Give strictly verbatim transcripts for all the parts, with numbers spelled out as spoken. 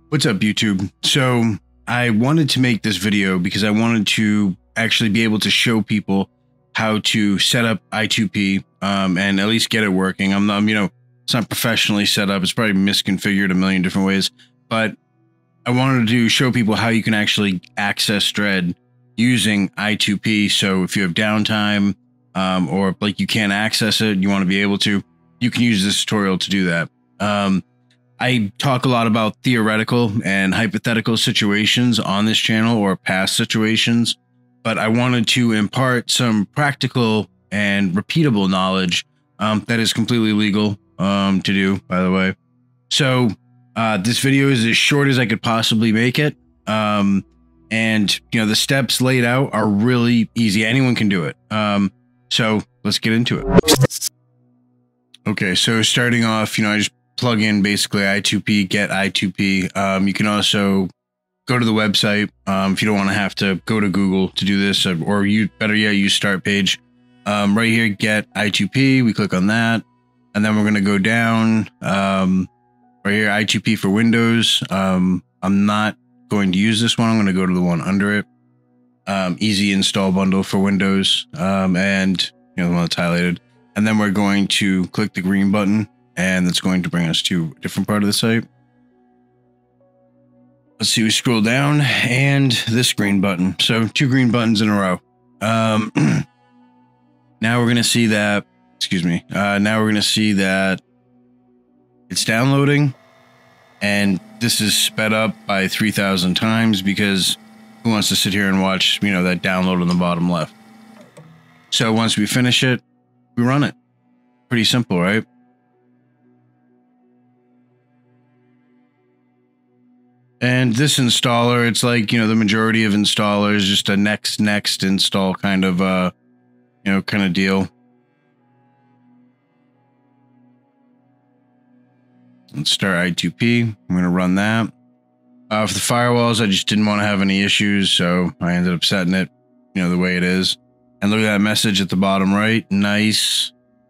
What's up, YouTube? So I wanted to make this video because I wanted to actually be able to show people how to set up I two P um, and at least get it working. I'm not, you know, it's not professionally set up. It's probably misconfigured a million different ways, but I wanted to show people how you can actually access Dread using I two P. So if you have downtime um, or like you can't access it, you want to be able to, you can use this tutorial to do that. Um, I talk a lot about theoretical and hypothetical situations on this channel or past situations, but I wanted to impart some practical and repeatable knowledge um, that is completely legal um, to do, by the way. So uh, this video is as short as I could possibly make it. Um, and, you know, the steps laid out are really easy. Anyone can do it. Um, so let's get into it. Okay, so starting off, you know, I just plug in basically I two P, get I two P. Um, you can also go to the website um, if you don't want to have to go to Google to do this, or, or you better yet, use start page. Um, right here, get I two P. We click on that, and then we're going to go down um, right here, I two P for Windows. Um, I'm not going to use this one. I'm going to go to the one under it. Um, Easy Install Bundle for Windows, um, and you know the one that's highlighted. And then we're going to click the green button, and that's going to bring us to a different part of the site. Let's see, we scroll down, and this green button. So two green buttons in a row. Um, now we're going to see that, excuse me, uh, now we're going to see that it's downloading, and this is sped up by three thousand times because who wants to sit here and watch, you know, that download on the bottom left? So once we finish it, we run it. Pretty simple, right? And this installer, it's like, you know, the majority of installers, just a next, next install kind of, uh, you know, kind of deal. Let's start I two P. I'm going to run that. Uh, for the firewalls, I just didn't want to have any issues, so I ended up setting it, you know, the way it is. And look at that message at the bottom right. Nice.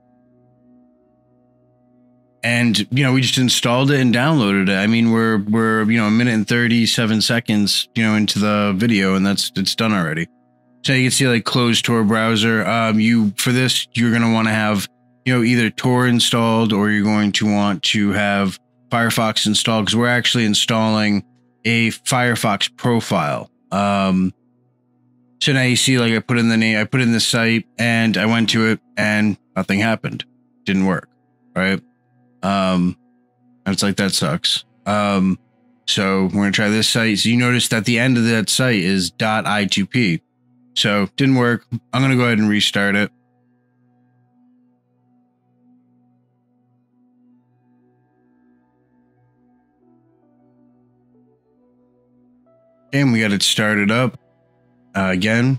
And, you know, we just installed it and downloaded it. I mean, we're, we're, you know, a minute and thirty-seven seconds, you know, into the video, and that's, it's done already. So you can see like close Tor browser. Um, you, for this, you're going to want to have, you know, either Tor installed, or you're going to want to have Firefox installed, because we're actually installing a Firefox profile. Um, so now you see, like I put in the name, I put in the site, and I went to it, and nothing happened. Didn't work, right? Um, it's like, that sucks. Um, so we're going to try this site. So you notice that the end of that site is .I two P. So didn't work. I'm going to go ahead and restart it. And we got it started up uh, again.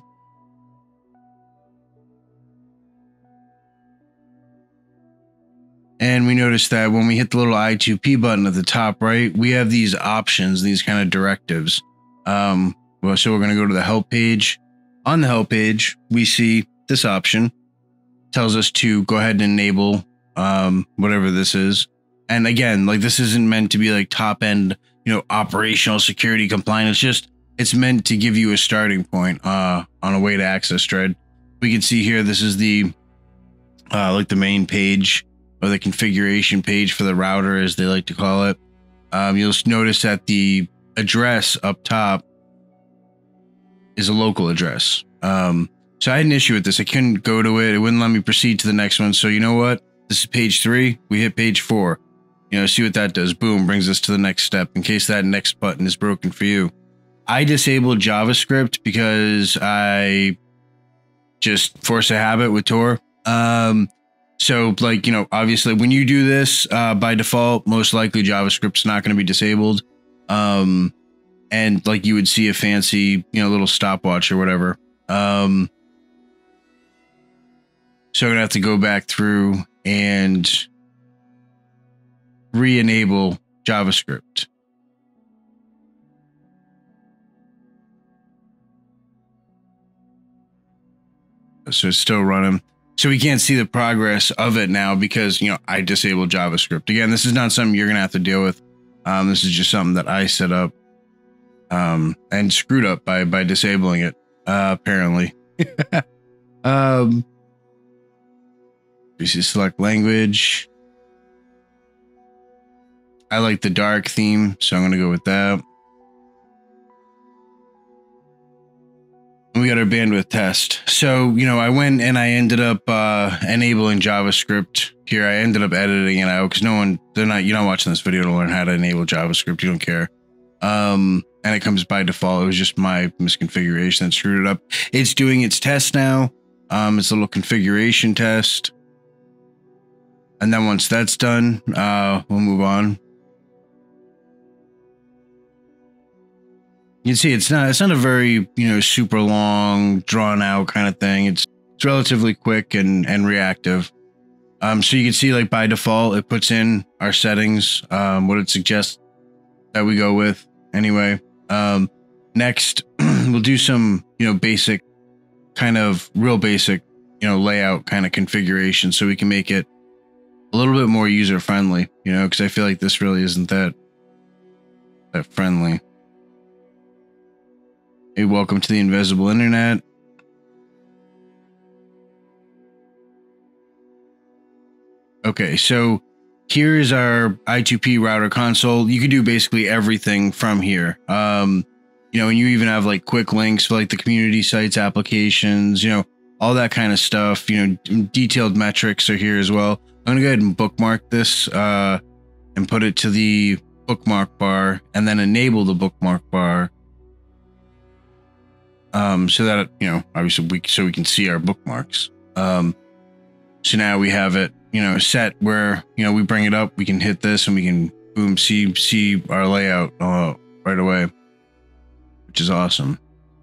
And we notice that when we hit the little I two P button at the top right, we have these options, these kind of directives. Um, well, so we're going to go to the help page. On the help page, we see this option. It tells us to go ahead and enable um, whatever this is. And again, like, this isn't meant to be like top end, you know, operational security compliant. It's just, it's meant to give you a starting point uh, on a way to access Dread. We can see here, this is the uh, like the main page, or the configuration page for the router, as they like to call it. Um, you'll notice that the address up top is a local address. Um, so I had an issue with this. I couldn't go to it. It wouldn't let me proceed to the next one. So you know what? This is page three. We hit page four. You know, see what that does. Boom, brings us to the next step in case that next button is broken for you. I disabled JavaScript because I just force a habit with Tor. Um, So, like, you know, obviously when you do this, uh, by default, most likely JavaScript's not going to be disabled. Um, and like you would see a fancy, you know, little stopwatch or whatever. Um, so I'm going to have to go back through and re-enable JavaScript. So it's still running. So we can't see the progress of it now because, you know, I disabled JavaScript. Again, this is not something you're going to have to deal with. Um, this is just something that I set up um, and screwed up by by disabling it. Uh, apparently. um, we see select language. I like the dark theme, so I'm gonna go with that. We got our bandwidth test. So, you know, I went and I ended up uh, enabling JavaScript here. I ended up editing it out because no one, they're not, you're not watching this video to learn how to enable JavaScript. You don't care. Um, and it comes by default. It was just my misconfiguration that screwed it up. It's doing its test now. Um, it's a little configuration test. And then once that's done, uh, we'll move on. You can see it's not it's not a very, you know, super long, drawn out kind of thing. It's it's relatively quick and and reactive. Um, so you can see, like, by default, it puts in our settings, um, what it suggests that we go with. Anyway, um, next we'll do some, you know, basic kind of real basic, you know, layout kind of configuration, so we can make it a little bit more user friendly. You know, because I feel like this really isn't that that friendly. Hey, welcome to the invisible internet. Okay, so here's our I two P Router Console. You can do basically everything from here. Um, you know, and you even have like quick links for like the community sites, applications, you know, all that kind of stuff. You know, detailed metrics are here as well. I'm gonna go ahead and bookmark this uh, and put it to the bookmark bar, and then enable the bookmark bar. Um, so that, you know, obviously we, so we can see our bookmarks. Um, so now we have it, you know, set where, you know, we bring it up, we can hit this and we can boom, see, see our layout, uh, right away, which is awesome.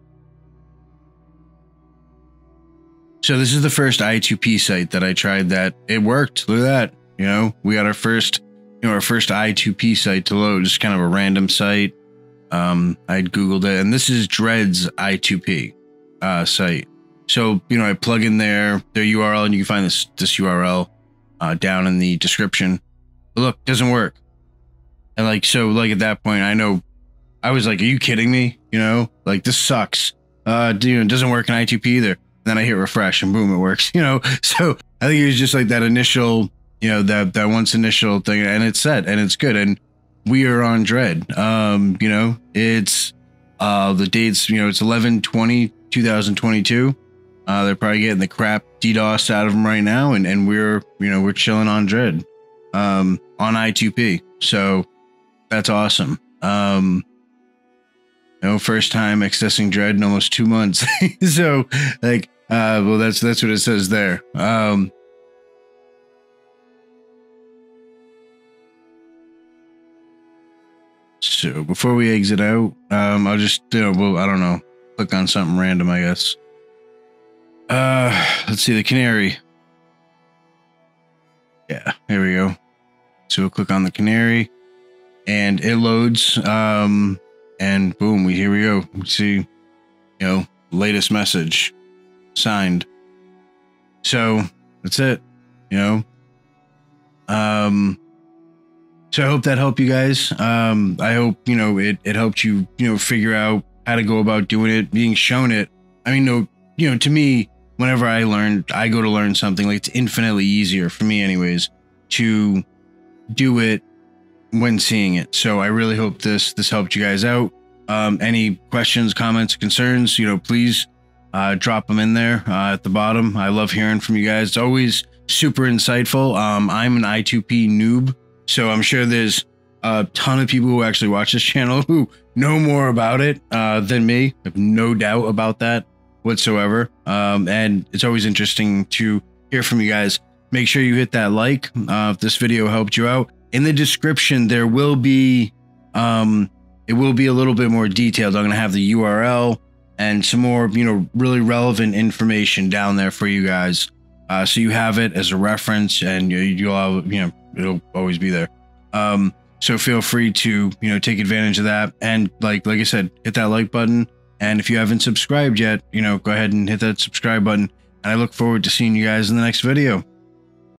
So this is the first I two P site that I tried that it worked. Look at that. You know, we got our first, you know, our first I two P site to load, just kind of a random site. Um, I'd Googled it, and this is Dread's I two P uh, site. So, you know, I plug in their, their U R L, and you can find this, this U R L uh, down in the description. But look, doesn't work. And like, so like at that point, I know, I was like, are you kidding me? You know, like this sucks. Uh, you know, it doesn't work in I two P either. Then I hit refresh and boom, it works, you know? So I think it was just like that initial, you know, that, that once initial thing, and it's set and it's good. And we are on Dread. Um, you know, it's uh the dates, you know, it's eleven twenty two thousand twenty-two. Uh, they're probably getting the crap DDoS out of them right now, and and we're, you know, we're chilling on Dread, um, on I two P. So that's awesome. Um, you know, first time accessing Dread in almost two months. So like, uh, well, that's that's what it says there. Um. So before we exit out, um, I'll just, you know, well, I don't know, click on something random, I guess. Uh, let's see, the canary. Yeah, here we go. So we'll click on the canary, and it loads. Um, and boom, we here we go. We see, you know, latest message, signed. So that's it. You know. Um. So I hope that helped you guys. Um, I hope, you know, it, it helped you, you know, figure out how to go about doing it, being shown it. I mean, no, you know, to me, whenever I learn, I go to learn something, like, it's infinitely easier for me anyways to do it when seeing it. So I really hope this, this helped you guys out. Um, any questions, comments, concerns, you know, please uh, drop them in there uh, at the bottom. I love hearing from you guys. It's always super insightful. Um, I'm an I two P noob. So I'm sure there's a ton of people who actually watch this channel who know more about it uh, than me. I have no doubt about that whatsoever. Um, and it's always interesting to hear from you guys. Make sure you hit that like uh, if this video helped you out. In the description, there will be, um, it will be a little bit more detailed. I'm going to have the U R L and some more, you know, really relevant information down there for you guys. Uh, so you have it as a reference, and you, you'll have, you know, it'll always be there. Um, so feel free to, you know, take advantage of that. And like, like I said, hit that like button. And if you haven't subscribed yet, you know, go ahead and hit that subscribe button. And I look forward to seeing you guys in the next video.